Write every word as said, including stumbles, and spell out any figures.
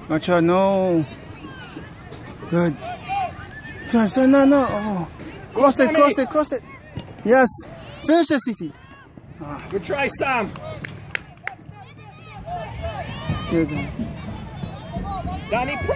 Macho, no. Good. Turn, turn, no, no. Oh. Cross it, cross it, cross it. Yes. Finish it, Cece. Ah. Good try, Sam. Good. Danny,